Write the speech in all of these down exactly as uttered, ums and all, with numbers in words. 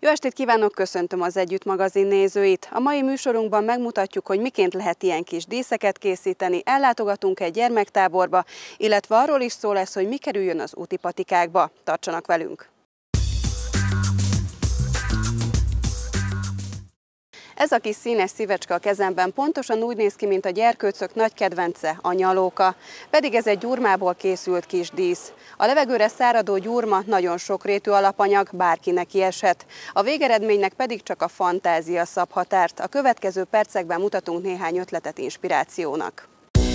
Jó estét kívánok, köszöntöm az Együtt magazin nézőit. A mai műsorunkban megmutatjuk, hogy miként lehet ilyen kis díszeket készíteni, ellátogatunk egy gyermektáborba, illetve arról is szó lesz, hogy mi kerüljön az úti patikákba. Tartsanak velünk! Ez a kis színes szívecske a kezemben pontosan úgy néz ki, mint a gyerkőcök nagy kedvence, a nyalóka. Pedig ez egy gyurmából készült kis dísz. A levegőre száradó gyurma nagyon sokrétű alapanyag, bárkinek kieshet. A végeredménynek pedig csak a fantázia szab határt. A következő percekben mutatunk néhány ötletet inspirációnak.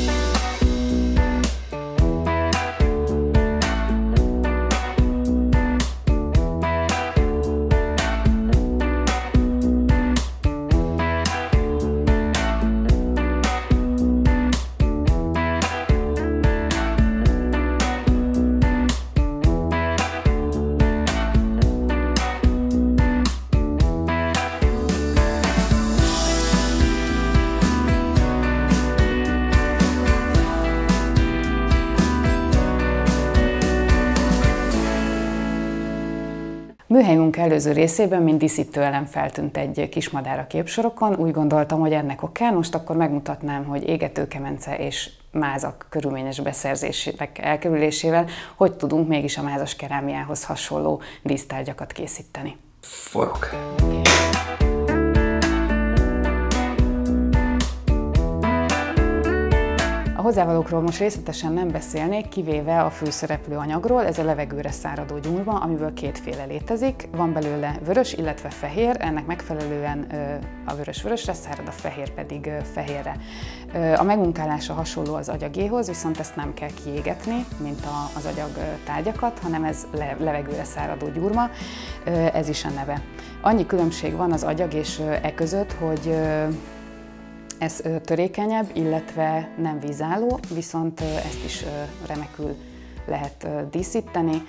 Műhelyünk előző részében, mint díszítőelem feltűnt egy kismadár a képsorokon, úgy gondoltam, hogy ennek okán most akkor megmutatnám, hogy égetőkemence és mázak körülményes beszerzésének elkerülésével hogy tudunk mégis a mázas kerámiához hasonló dísztárgyakat készíteni. Forog. A hozzávalókról most részletesen nem beszélnék, kivéve a főszereplő anyagról, ez a levegőre száradó gyurma, amiből kétféle létezik. Van belőle vörös, illetve fehér, ennek megfelelően a vörös vörösre szárad, a fehér pedig fehérre. A megmunkálása hasonló az agyagéhoz, viszont ezt nem kell kiégetni, mint az agyag tárgyakat, hanem ez levegőre száradó gyurma, ez is a neve. Annyi különbség van az agyag és e között, hogy ez törékenyebb, illetve nem vízálló, viszont ezt is remekül lehet díszíteni.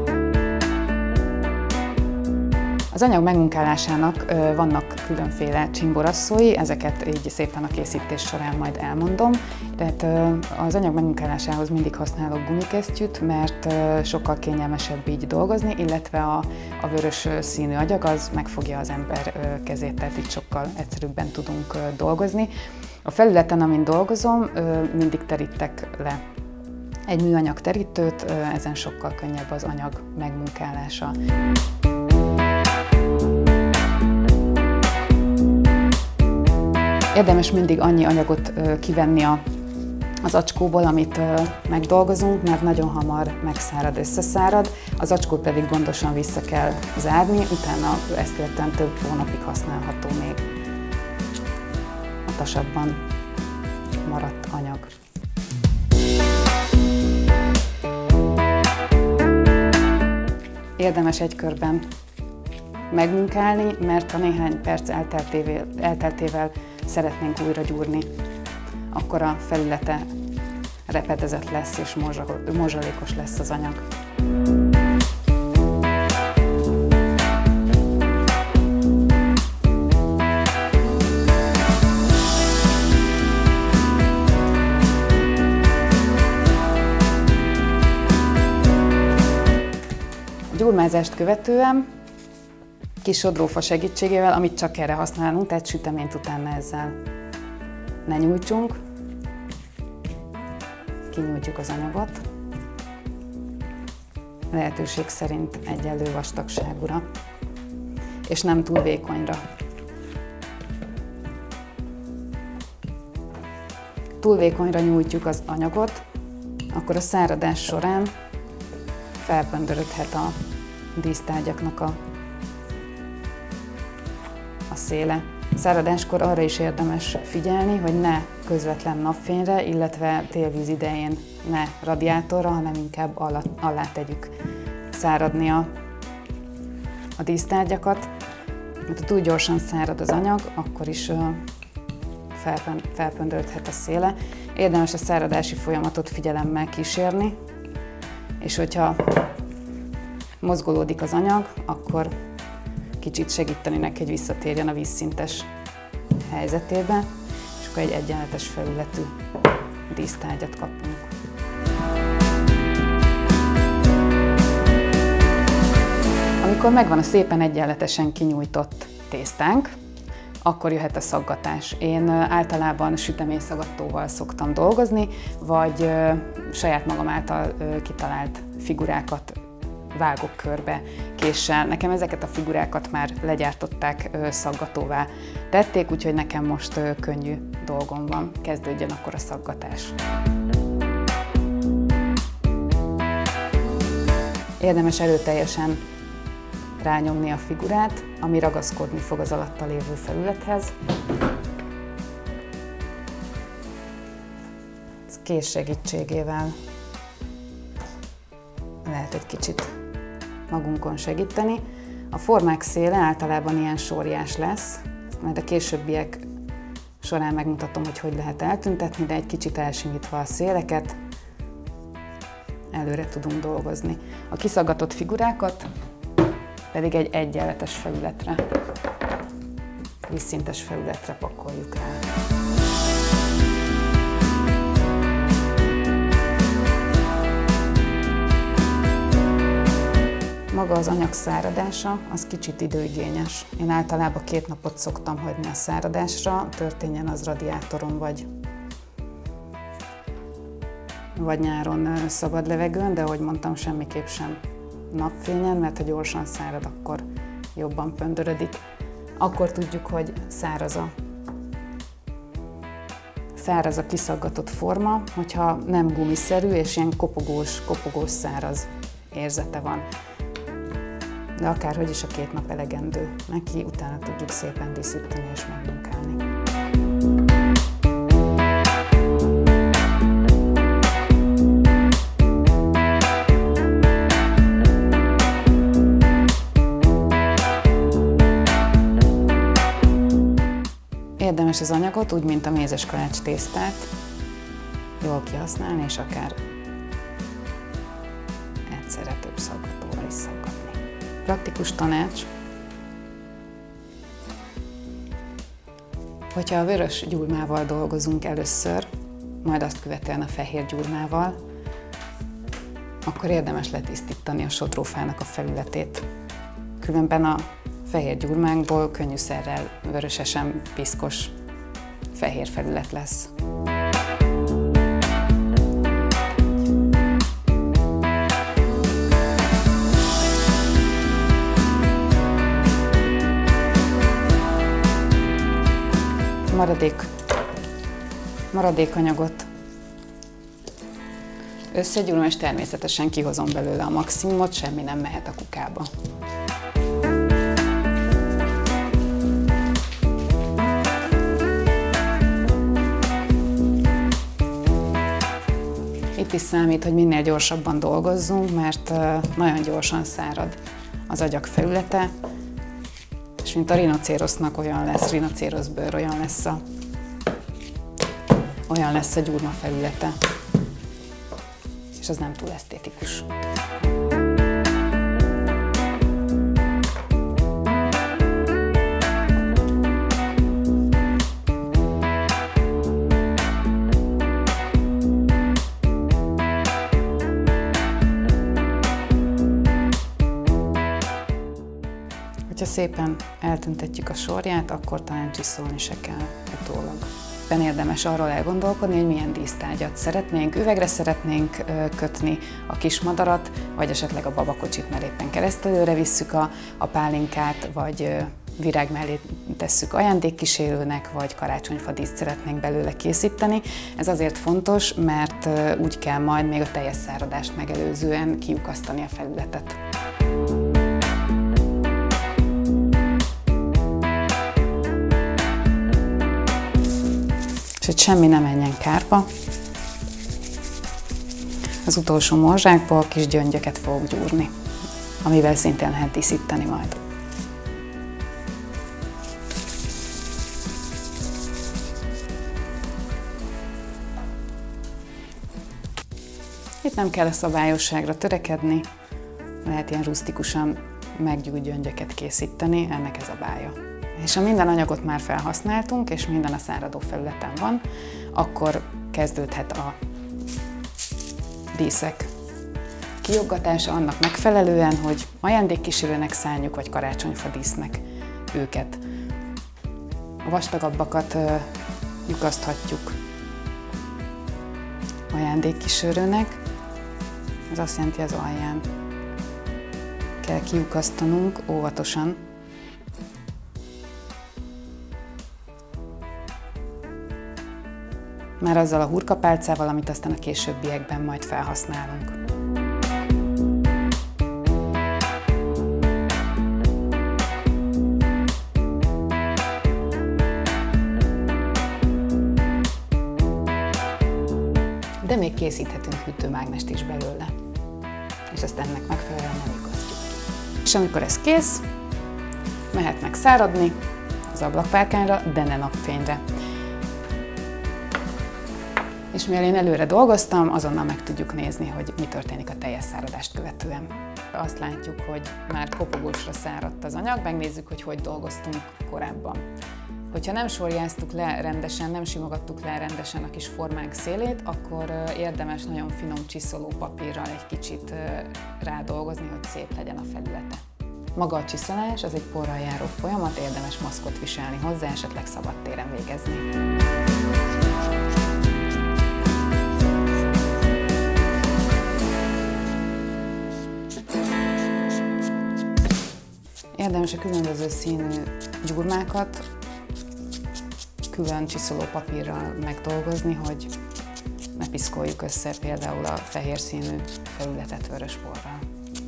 Az anyag megmunkálásának vannak különféle csimborasszói, ezeket így szépen a készítés során majd elmondom. Tehát az anyag megmunkálásához mindig használok gumikesztyűt, mert sokkal kényelmesebb így dolgozni, illetve a, a vörös színű agyag az megfogja az ember kezét, tehát így sokkal egyszerűbben tudunk dolgozni. A felületen, amin dolgozom, mindig terítek le egy műanyag terítőt, ezen sokkal könnyebb az anyag megmunkálása. Érdemes mindig annyi anyagot kivenni a, az acskóból, amit megdolgozunk, mert nagyon hamar megszárad, összeszárad. Az acskót pedig gondosan vissza kell zárni, utána ezt követően több hónapig használható még a tasabban maradt anyag. Érdemes egy körben megmunkálni, mert ha néhány perc elteltével, elteltével szeretnénk újra gyúrni, akkor a felülete repedezett lesz és morzsalékos lesz az anyag. A gyurmázást követően kis sodrófa segítségével, amit csak erre használunk, tehát süteményt utána ezzel ne nyújtsunk. Kinyújtjuk az anyagot. Lehetőség szerint egyenlő vastagságúra, és nem túl vékonyra. Túl vékonyra nyújtjuk az anyagot, akkor a száradás során felpöndörödhet a dísztárgyaknak a a széle. Száradáskor arra is érdemes figyelni, hogy ne közvetlen napfényre, illetve télvíz idején ne radiátorra, hanem inkább alá, alá tegyük száradni a, a dísztárgyakat. Mert ha túl gyorsan szárad az anyag, akkor is felpön, felpöndörödhet a széle. Érdemes a száradási folyamatot figyelemmel kísérni, és hogyha mozgolódik az anyag, akkor kicsit segíteni neki, hogy visszatérjen a vízszintes helyzetébe, és akkor egy egyenletes felületű dísztárgyat kapunk. Amikor megvan a szépen egyenletesen kinyújtott tésztánk, akkor jöhet a szaggatás. Én általában süteményszaggatóval szoktam dolgozni, vagy saját magam által kitalált figurákat vágok körbe késsel. Nekem ezeket a figurákat már legyártották, szaggatóvá tették, úgyhogy nekem most könnyű dolgom van. Kezdődjön akkor a szaggatás. Érdemes erőteljesen rányomni a figurát, ami ragaszkodni fog az alatta lévő felülethez. Ez kéz segítségével lehet egy kicsit magunkon segíteni. A formák széle általában ilyen sorjás lesz, ezt majd a későbbiek során megmutatom, hogy hogy lehet eltüntetni, de egy kicsit elsimítva a széleket előre tudunk dolgozni. A kiszaggatott figurákat pedig egy egyenletes felületre, vízszintes felületre pakoljuk rá. Maga az anyag száradása, az kicsit időigényes. Én általában két napot szoktam hagyni a száradásra, történjen az radiátoron vagy, vagy nyáron szabad levegőn, de ahogy mondtam, semmiképp sem napfényen, mert ha gyorsan szárad, akkor jobban pöndörödik. Akkor tudjuk, hogy száraz a, száraz a kiszaggatott forma, hogyha nem gumiszerű és ilyen kopogós, kopogós száraz érzete van. De akárhogy is a két nap elegendő neki, utána tudjuk szépen díszíteni és megmunkálni. Érdemes az anyagot, úgy mint a mézeskalács tésztát, jól kihasználni, és akár egyszerre több szaggatóval is szaggatni. Praktikus tanács, hogyha a vörös gyurmával dolgozunk először, majd azt követően a fehér gyurmával, akkor érdemes letisztítani a sodrófának a felületét. Különben a fehér gyurmánkból könnyűszerrel vörösesen piszkos fehér felület lesz. Maradék, maradékanyagot összegyúrom, és természetesen kihozom belőle a maximumot, semmi nem mehet a kukába. Itt is számít, hogy minél gyorsabban dolgozzunk, mert nagyon gyorsan szárad az agyak felülete, és mint a rinocérosznak olyan lesz, rinocéroszbőr olyan lesz a, olyan lesz a gyurma felülete, és az nem túl esztétikus. Ha szépen eltüntetjük a sorját, akkor talán csiszolni se kell utólag. Ben érdemes arról elgondolkodni, hogy milyen dísztárgyat szeretnénk. Üvegre szeretnénk kötni a kismadarat, vagy esetleg a babakocsit, mert éppen keresztelőre visszük a, a pálinkát, vagy virág mellé tesszük ajándékkísérőnek, vagy karácsonyfa díszt szeretnénk belőle készíteni. Ez azért fontos, mert úgy kell majd még a teljes száradást megelőzően kiukasztani a felületet. És hogy semmi ne menjen kárba. Az utolsó morzsákból kis gyöngyöket fogok gyúrni, amivel szintén lehet díszíteni majd. Itt nem kell a szabályosságra törekedni, lehet ilyen rusztikusan meggyújt gyöngyöket készíteni, ennek ez a bája. És ha minden anyagot már felhasználtunk, és minden a száradó felületen van, akkor kezdődhet a díszek kioggatása annak megfelelően, hogy ajándékkísérőnek szánjuk, vagy karácsonyfa dísznek őket. A vastagabbakat lyukaszthatjuk ajándékkísérőnek, ez azt jelenti, az alján kell kiukasztanunk óvatosan. Már azzal a hurkapálcával, amit aztán a későbbiekben majd felhasználunk. De még készíthetünk hűtőmágnest is belőle, és ezt ennek megfelelően nem lyukasztjuk. És amikor ez kész, mehetnek száradni az ablakpárkányra, de ne napfényre. És mivel én előre dolgoztam, azonnal meg tudjuk nézni, hogy mi történik a teljes száradást követően. Azt látjuk, hogy már kopogósra száradt az anyag, megnézzük, hogy hogy dolgoztunk korábban. Hogyha nem sorjáztuk le rendesen, nem simogattuk le rendesen a kis formánk szélét, akkor érdemes nagyon finom csiszoló papírral egy kicsit rádolgozni, hogy szép legyen a felülete. Maga a csiszolás az egy porral járó folyamat, érdemes maszkot viselni hozzá, esetleg szabad téren végezni. Érdemes a különböző színű gyurmákat külön csiszoló papírral megdolgozni, hogy ne piszkoljuk össze például a fehér színű felületet vörös porral.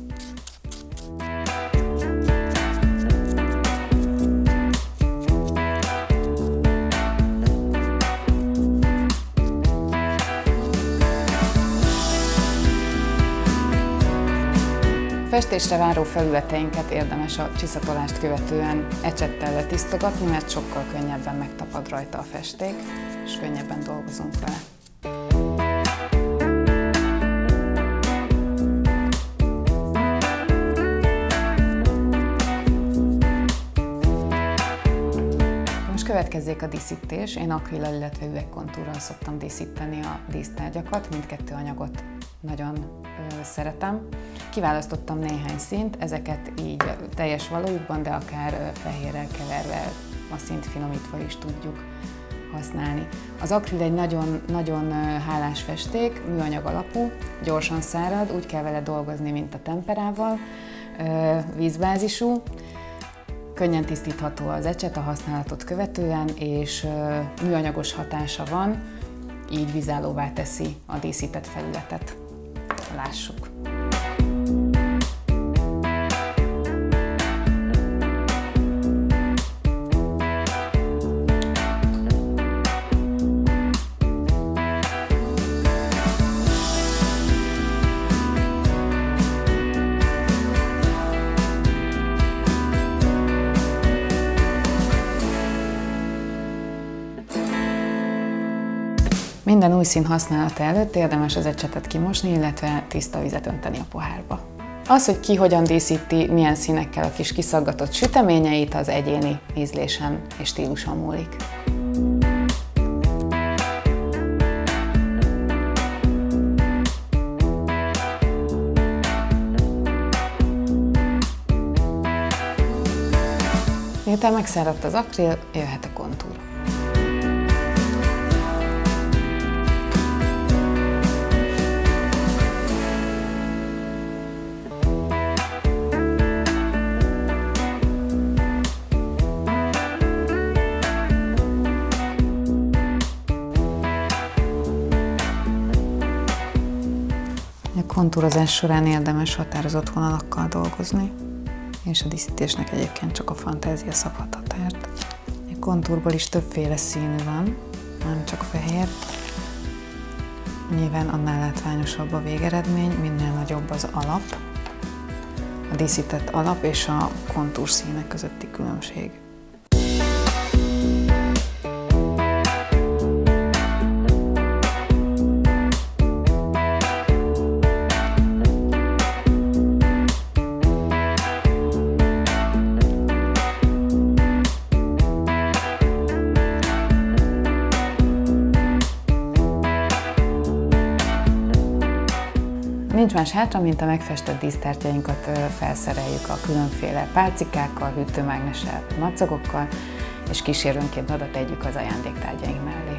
Festésre váró felületeinket érdemes a csiszatolást követően ecsettel letisztogatni, mert sokkal könnyebben megtapad rajta a festék, és könnyebben dolgozunk vele. Most következzék a díszítés. Én akvillal, illetve üvegkontúrral szoktam díszíteni a dísztárgyakat, mindkettő anyagot nagyon ö, szeretem. Kiválasztottam néhány színt, ezeket így teljes valójukban, de akár ö, fehérrel keverve, a színt finomítva is tudjuk használni. Az akril egy nagyon, nagyon hálás festék, műanyag alapú, gyorsan szárad, úgy kell vele dolgozni, mint a temperával, ö, vízbázisú. Könnyen tisztítható az ecset a használatot követően, és ö, műanyagos hatása van, így vízállóvá teszi a díszített felületet. Lássuk! Minden új szín használata előtt érdemes az ecsetet kimosni, illetve tiszta vizet önteni a pohárba. Az, hogy ki hogyan díszíti, milyen színekkel a kis kiszaggatott süteményeit, az egyéni ízlésen és stíluson múlik. Miután megszáradt az akril, jöhet a kontúr. A kontúrozás során érdemes határozott vonalakkal dolgozni, és a díszítésnek egyébként csak a fantázia szabhat határt. A kontúrból is többféle színű van, nem csak fehér. Nyilván annál látványosabb a végeredmény, minél nagyobb az alap, a díszített alap és a kontúr színek közötti különbség. Nincs más hátra, mint a megfestett dísztárgyainkat felszereljük a különféle pálcikákkal, hűtőmágnessel, macagokkal, és kísérőnként oda tegyük az ajándéktárgyaink mellé.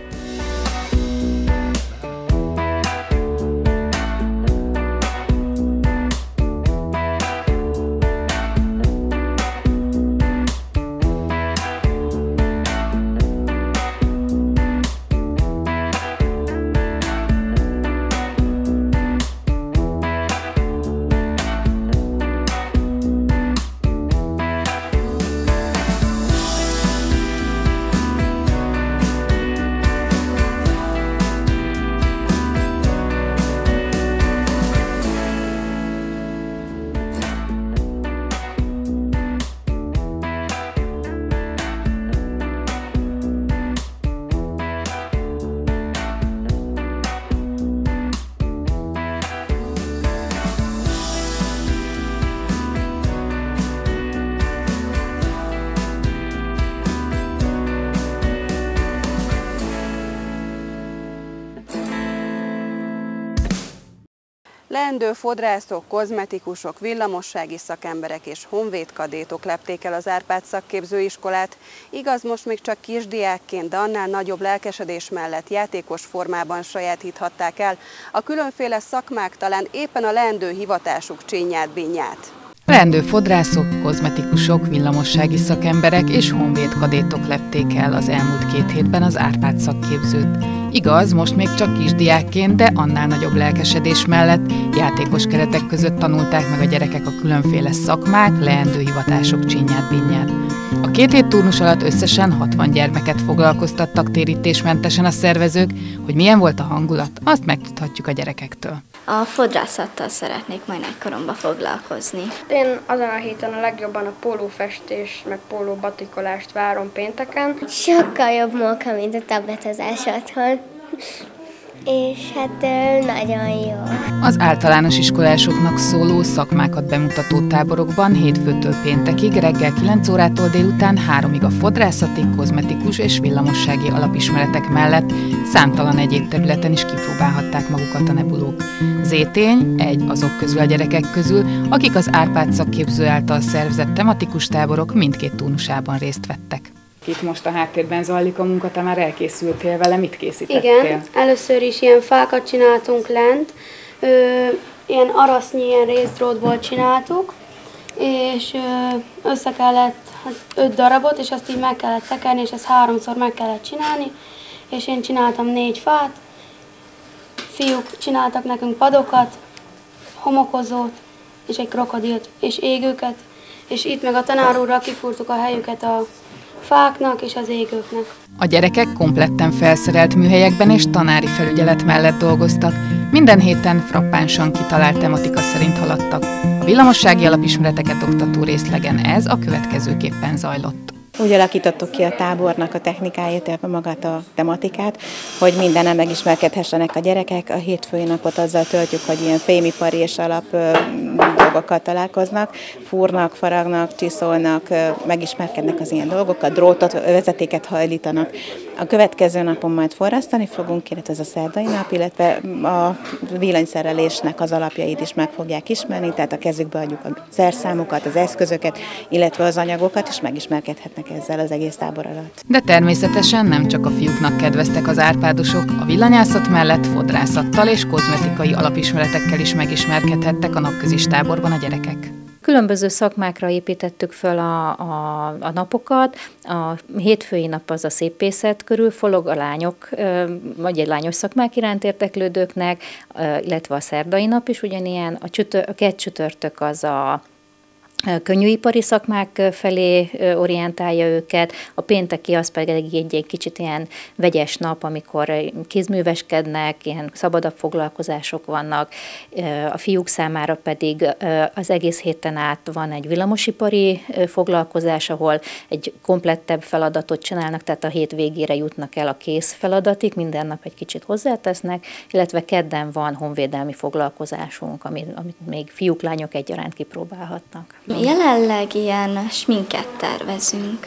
Leendő fodrászok, kozmetikusok, villamossági szakemberek és honvédkadétok lepték el az Árpád szakképzőiskolát. Igaz, most még csak kisdiákként, de annál nagyobb lelkesedés mellett játékos formában sajátíthatták el a különféle szakmák talán éppen a leendő hivatásuk csinyát-binyát. Leendő fodrászok, kozmetikusok, villamossági szakemberek és honvédkadétok lepték el az elmúlt két hétben az Árpád szakképzőt. Igaz, most még csak kisdiákként, de annál nagyobb lelkesedés mellett játékos keretek között tanulták meg a gyerekek a különféle szakmák, leendő hivatások csinyát-binyát. A két hét turnus alatt összesen hatvan gyermeket foglalkoztattak térítésmentesen a szervezők. Hogy milyen volt a hangulat, azt megtudhatjuk a gyerekektől. A fodrászattal szeretnék majd nagykoromban foglalkozni. Én azon a héten a legjobban a pólófestés, meg pólóbatikolást várom pénteken. Sokkal jobb munka, mint a tabletozás otthon. És hát nagyon jó. Az általános iskolásoknak szóló szakmákat bemutató táborokban hétfőtől péntekig reggel kilenc órától délután háromig a fodrászati, kozmetikus és villamossági alapismeretek mellett számtalan egyéb területen is kipróbálhatták magukat a nebulók. Zétény egy azok közül a gyerekek közül, akik az Árpád szakképző által szervezett tematikus táborok mindkét turnusában részt vettek. Itt most a háttérben zajlik a munka, te már elkészültél vele, mit készítettél? Igen, először is ilyen fákat csináltunk lent, ö, ilyen arasznyi, ilyen részdrótból csináltuk, és ö, össze kellett hát, öt darabot, és azt így meg kellett tekerni, és ezt háromszor meg kellett csinálni, és én csináltam négy fát, fiúk csináltak nekünk padokat, homokozót, és egy krokodilt, és égőket, és itt meg a tanár úrral kifúrtuk a helyüket a fáknak és az égőknek. A gyerekek kompletten felszerelt műhelyekben és tanári felügyelet mellett dolgoztak. Minden héten frappánsan kitalált tematika szerint haladtak. A villamossági alapismereteket oktató részlegen ez a következőképpen zajlott. Úgy alakítottuk ki a tábornak a technikáját, illetve magát a tematikát, hogy mindenen megismerkedhessenek a gyerekek. A hétfői napot azzal töltjük, hogy ilyen fémipari és alap ö, dolgokkal találkoznak, fúrnak, faragnak, csiszolnak, ö, megismerkednek az ilyen dolgokkal, drótot, vezetéket hajlítanak. A következő napon majd forrasztani fogunk, illetve ez a szerdai nap, illetve a villanyszerelésnek az alapjait is meg fogják ismerni, tehát a kezükbe adjuk a szerszámokat, az eszközöket, illetve az anyagokat, és megismerkedhetnek ezzel az egész tábor alatt. De természetesen nem csak a fiúknak kedveztek az árpádosok, a villanyászat mellett fodrászattal és kozmetikai alapismeretekkel is megismerkedhettek a napközis táborban a gyerekek. Különböző szakmákra építettük föl a, a, a napokat. A hétfői nap az a szépészet körül forog a lányok, vagy egy lányos szakmák iránt érdeklődőknek, illetve a szerdai nap is ugyanilyen. A, csütör, a két csütörtök az a könnyűipari szakmák felé orientálja őket, a pénteki az pedig egy, egy kicsit ilyen vegyes nap, amikor kézműveskednek, ilyen szabadabb foglalkozások vannak, a fiúk számára pedig az egész héten át van egy villamosipari foglalkozás, ahol egy komplettebb feladatot csinálnak, tehát a hét végére jutnak el a kész feladatig, minden nap egy kicsit hozzátesznek, illetve kedden van honvédelmi foglalkozásunk, amit, amit még fiúk, lányok egyaránt kipróbálhatnak. Jelenleg ilyen sminket tervezünk.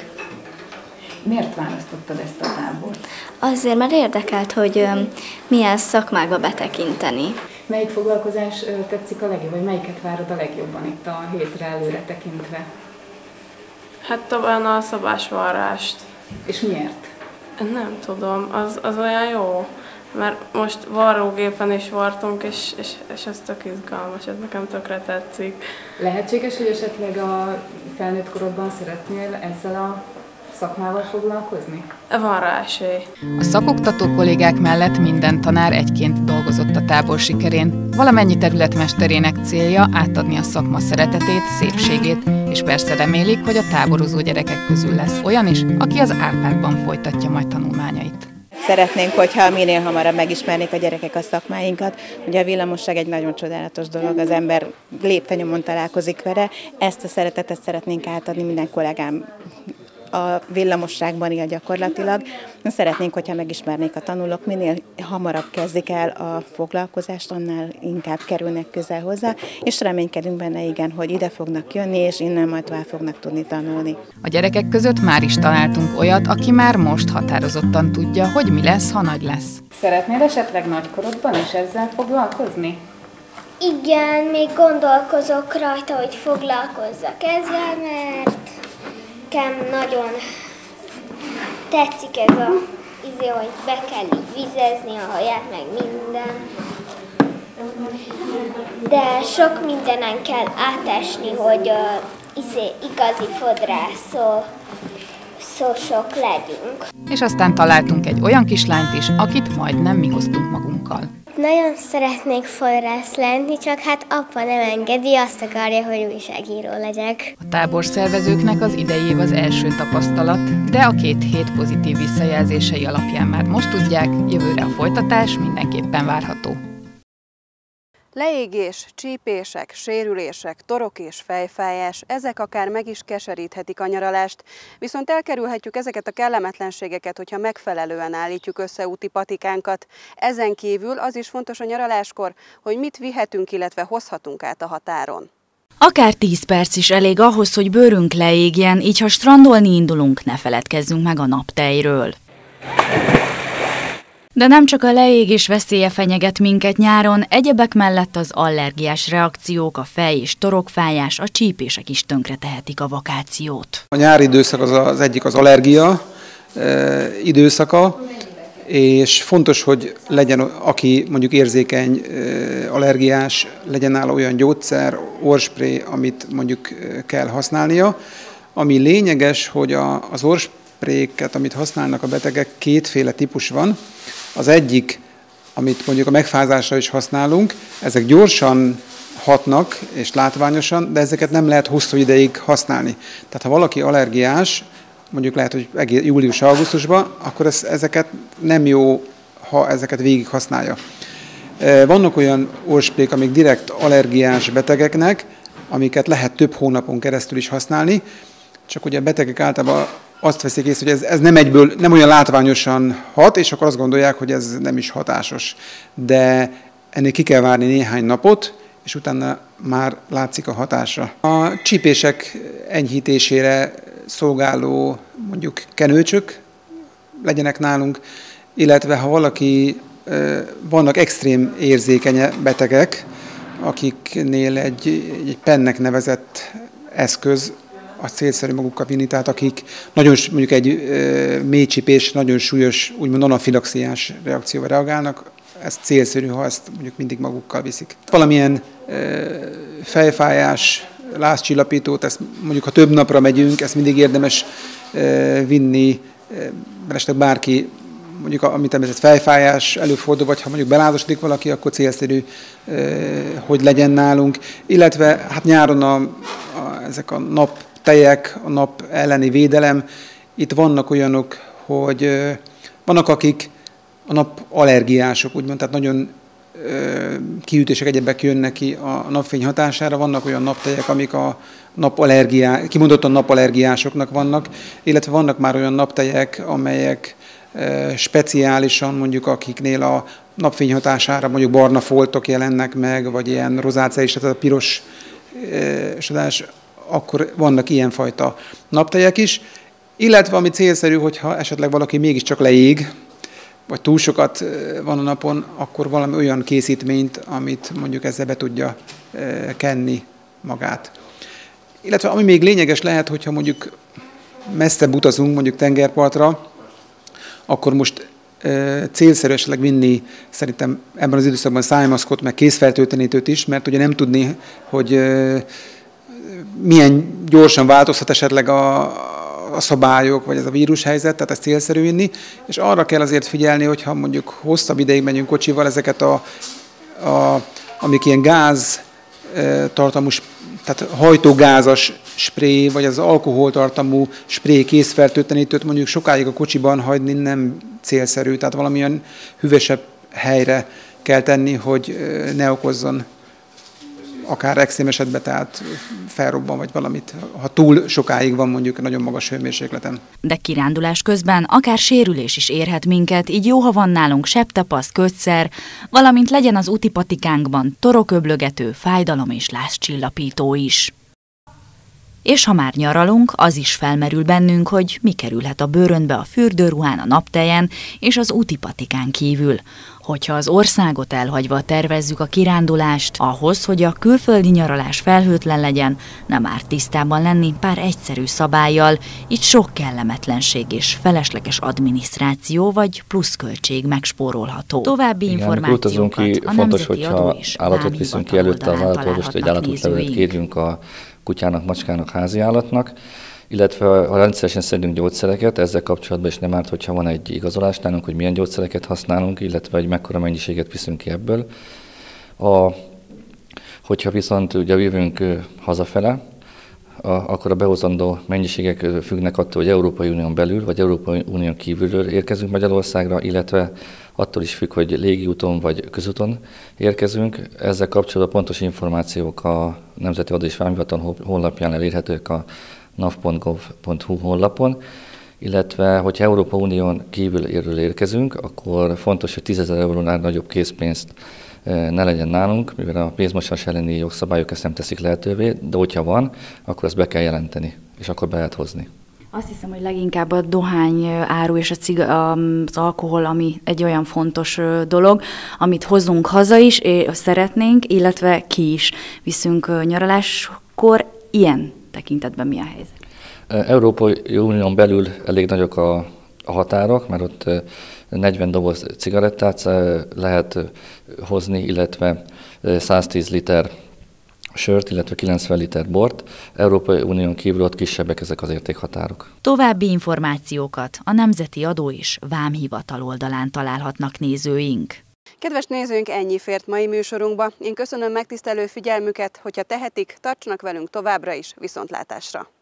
Miért választottad ezt a tábort? Azért, mert érdekelt, hogy milyen szakmákba betekinteni. Melyik foglalkozás tetszik a legjobb, vagy melyiket várod a legjobban itt a hétre előre tekintve? Hát talán a szabásvarrást. És miért? Nem tudom, az, az olyan jó, mert most varrógépen is vartunk, és, és, és ez tök izgalmas, ez nekem tökre tetszik. Lehetséges, hogy esetleg a felnőtt korodban szeretnél ezzel a szakmával foglalkozni? Van rá esély. A szakoktató kollégák mellett minden tanár egyként dolgozott a tábor sikerén. Valamennyi területmesterének célja átadni a szakma szeretetét, szépségét, és persze remélik, hogy a táborozó gyerekek közül lesz olyan is, aki az Árpádban folytatja majd tanulmányait. Szeretnénk, hogyha minél hamarabb megismernék a gyerekek a szakmáinkat. Ugye a villamosság egy nagyon csodálatos dolog, az ember lépten-nyomon találkozik vele. Ezt a szeretetet szeretnénk átadni minden kollégám a villamosságban él gyakorlatilag. Szeretnénk, hogyha megismernék a tanulók, minél hamarabb kezdik el a foglalkozást, annál inkább kerülnek közel hozzá, és reménykedünk benne, igen, hogy ide fognak jönni, és innen majd tovább fognak tudni tanulni. A gyerekek között már is találtunk olyat, aki már most határozottan tudja, hogy mi lesz, ha nagy lesz. Szeretnél esetleg nagykorodban is ezzel foglalkozni? Igen, még gondolkozok rajta, hogy foglalkozzak ezzel, mert nekem nagyon tetszik ez a izé, hogy be kell így vizezni a haját, meg minden. De sok mindenen kell átesni, hogy a izé, igazi fodrászok legyünk. És aztán találtunk egy olyan kislányt is, akit majdnem mi hoztunk magunkkal. Nagyon szeretnék fodrász lenni, csak hát apa nem engedi, azt akarja, hogy újságíró legyek. A táborszervezőknek az idei év az első tapasztalat, de a két hét pozitív visszajelzései alapján már most tudják, jövőre a folytatás mindenképpen várható. Leégés, csípések, sérülések, torok és fejfájás, ezek akár meg is keseríthetik a nyaralást, viszont elkerülhetjük ezeket a kellemetlenségeket, hogyha megfelelően állítjuk össze úti patikánkat. Ezen kívül az is fontos a nyaraláskor, hogy mit vihetünk, illetve hozhatunk át a határon. Akár tíz perc is elég ahhoz, hogy bőrünk leégjen, így ha strandolni indulunk, ne feledkezzünk meg a naptejről. De nem csak a leégés veszélye fenyeget minket nyáron, egyebek mellett az allergiás reakciók, a fej- és torokfájás, a csípések is tönkretehetik a vakációt. A nyári időszak az, az egyik az allergia e, időszaka, és fontos, hogy legyen, aki mondjuk érzékeny, e, allergiás, legyen nála olyan gyógyszer, orrspré, amit mondjuk kell használnia. Ami lényeges, hogy a, az orrspréket, amit használnak a betegek, kétféle típus van. Az egyik, amit mondjuk a megfázásra is használunk, ezek gyorsan hatnak és látványosan, de ezeket nem lehet hosszú ideig használni. Tehát ha valaki allergiás, mondjuk lehet, hogy július-augusztusban, akkor ez, ezeket nem jó, ha ezeket végig használja. Vannak olyan orrsprék, amik direkt allergiás betegeknek, amiket lehet több hónapon keresztül is használni, csak ugye a betegek általában azt veszik észre, hogy ez, ez nem egyből, nem olyan látványosan hat, és akkor azt gondolják, hogy ez nem is hatásos. De ennél ki kell várni néhány napot, és utána már látszik a hatása. A csípések enyhítésére szolgáló mondjuk kenőcsök legyenek nálunk, illetve ha valaki, vannak extrém érzékeny betegek, akiknél egy, egy pennek nevezett eszköz, az célszerű magukkal vinni, tehát akik nagyon, mondjuk egy e, mélycsípés, nagyon súlyos, úgymond anafilaxiás reakcióval reagálnak, ez célszerű, ha ezt mondjuk mindig magukkal viszik. Valamilyen e, fejfájás, lázcsillapítót, ezt mondjuk ha több napra megyünk, ezt mindig érdemes e, vinni, e, mert esetleg bárki, mondjuk amit említett fejfájás előfordul, vagy ha mondjuk belázasodik valaki, akkor célszerű, e, hogy legyen nálunk. Illetve hát nyáron a, a, ezek a nap tejek, a nap elleni védelem. Itt vannak olyanok, hogy ö, vannak akik a nap allergiások, úgymond, tehát nagyon ö, kiütések, egyebek jönnek ki a napfény hatására. Vannak olyan naptejek, amik a napallergiá, kimondottan napallergiásoknak vannak, illetve vannak már olyan naptejek, amelyek ö, speciálisan mondjuk akiknél a napfény hatására mondjuk barna foltok jelennek meg, vagy ilyen rozácea is, tehát a piros ö, akkor vannak ilyenfajta naptejek is, illetve ami célszerű, hogyha esetleg valaki mégiscsak leég, vagy túl sokat van a napon, akkor valami olyan készítményt, amit mondjuk ezzel be tudja kenni magát. Illetve ami még lényeges lehet, hogyha mondjuk messzebb utazunk, mondjuk tengerpartra, akkor most e, célszerű esetleg vinni szerintem ebben az időszakban szájmaszkot, meg kézfertőtlenítőt is, mert ugye nem tudni, hogy e, milyen gyorsan változhat esetleg a, a szabályok, vagy ez a vírushelyzet, tehát ezt célszerű vinni, és arra kell azért figyelni, hogyha mondjuk hosszabb ideig megyünk kocsival, ezeket a, a amik ilyen gáz tartalmú, tehát hajtógázas spré, vagy az alkoholtartalmú spré kézfertőtlenítőt mondjuk sokáig a kocsiban hagyni nem célszerű, tehát valamilyen hűvösebb helyre kell tenni, hogy ne okozzon akár extrém esetben, tehát felrobban vagy valamit, ha túl sokáig van mondjuk nagyon magas hőmérsékleten. De kirándulás közben akár sérülés is érhet minket, így jó, ha van nálunk sebtapasz, kötszer, valamint legyen az úti patikánkban toroköblögető, fájdalom és lázcsillapító is. És ha már nyaralunk, az is felmerül bennünk, hogy mi kerülhet a bőrönbe a fürdőruhán, a naptejen és az úti patikán kívül. Hogyha az országot elhagyva tervezzük a kirándulást, ahhoz, hogy a külföldi nyaralás felhőtlen legyen, nem árt tisztában lenni pár egyszerű szabállyal, így sok kellemetlenség és felesleges adminisztráció vagy pluszköltség megspórolható. További Igen, információkat ki, a fontos, Nemzeti Adó és állatot viszünk ki előtte az állatorvost, egy állatorvoslevelet kérjünk a kutyának, macskának, háziállatnak, illetve ha rendszeresen szedünk gyógyszereket, ezzel kapcsolatban is nem árt, hogyha van egy igazolás nálunk, hogy milyen gyógyszereket használunk, illetve hogy mekkora mennyiséget viszünk ki ebből. A, hogyha viszont ugye jövünk hazafele, a, akkor a behozandó mennyiségek függnek attól, hogy Európai Unión belül vagy Európai Unión kívülről érkezünk Magyarországra, illetve attól is függ, hogy légiúton vagy közúton érkezünk. Ezzel kapcsolatban pontos információk a Nemzeti Adó és Vámhivatal honlapján elérhetők a nav pont gov pont hu honlapon, illetve hogyha Európa Unión kívülről érkezünk, akkor fontos, hogy tízezer eurónál nagyobb készpénzt ne legyen nálunk, mivel a pénzmosás elleni jogszabályok ezt nem teszik lehetővé, de hogyha van, akkor ezt be kell jelenteni, és akkor be lehet hozni. Azt hiszem, hogy leginkább a dohány áru és a ciga, az alkohol, ami egy olyan fontos dolog, amit hozunk haza is, és szeretnénk, illetve ki is viszünk nyaraláskor. Ilyen tekintetben mi a helyzet? Európai Unión belül elég nagyok a, a határok, mert ott negyven doboz cigarettát lehet hozni, illetve száztíz liter sört, illetve kilencven liter bort. Európai Unión kívül ott kisebbek ezek az értékhatárok. További információkat a Nemzeti Adó és Vámhivatal oldalán találhatnak nézőink. Kedves nézőink, ennyi fért mai műsorunkba. Én köszönöm megtisztelő figyelmüket, hogyha tehetik, tartsanak velünk továbbra is, viszontlátásra!